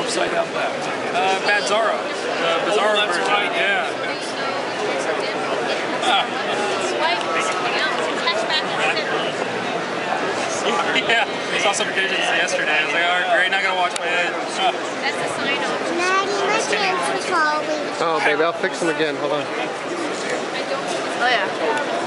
upside down back? Bad Zorro. The Bizarro that's version. right. Yeah. Yeah, I saw some pictures yesterday. I was like, all right, great, not gonna wash my head. That's the sign off. Maddie, my hands are falling. Oh, baby, I'll fix them again. Hold on. Oh, yeah.